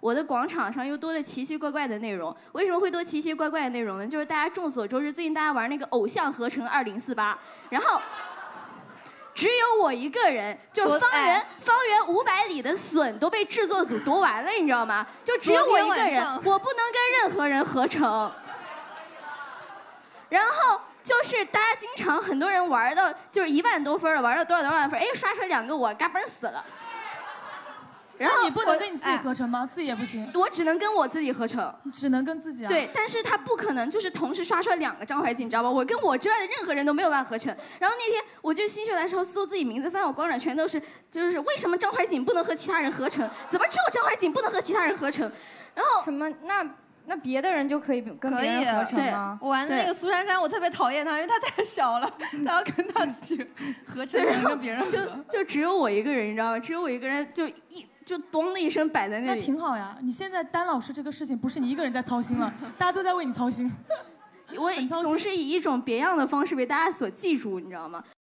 我的广场上又多了奇奇怪怪的内容。为什么会多奇奇怪怪的内容呢？就是大家众所周知，最近大家玩那个偶像合成2048，然后。只有我一个人，就是方圆500里的笋都被制作组夺完了，你知道吗？就只有我一个人，我不能跟任何人合成。然后就是大家经常很多人玩到就是1万多分了，玩到多少分，哎，刷出来2个我，嘎嘣死了。然后你不能跟你自己合成吗？自己也不行。 我只能跟我自己合成。 只能跟自己啊？ 对，但是他不可能就是同时刷出来2个张怀瑾，你知道吧？我跟我之外的任何人都没有办法合成。然后那天我就心血来潮搜自己名字，发现我广场全都是，就是为什么张怀瑾不能和其他人合成？怎么只有张怀瑾不能和其他人合成？然后什么那别的人就可以跟别人合成吗？ 我玩的那个苏珊珊，我特别讨厌她，因为她太小了，她要跟她自己合成，跟别人合。 就只有我一个人，你知道吗？只有我一个人就咚的一声摆在那里。 那挺好呀，你现在丹老师这个事情不是你一个人在操心了，大家都在为你操心。 我总是以一种别样的方式被大家所记住，你知道吗？